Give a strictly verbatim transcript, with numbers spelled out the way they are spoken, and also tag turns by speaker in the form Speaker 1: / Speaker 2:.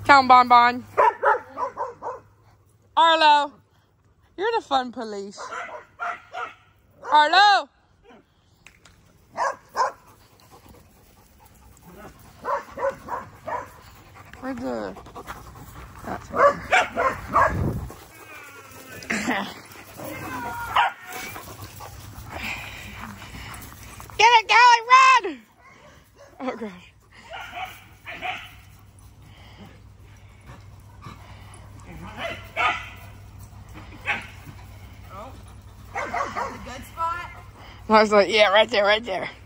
Speaker 1: Tell him, Bon Bon. Arlo, you're the fun police. Arlo. Where's the... That's her. Get it, Callie, run! Oh, gosh.
Speaker 2: Oh, that's a good spot?
Speaker 1: I was like, yeah, right there, right there.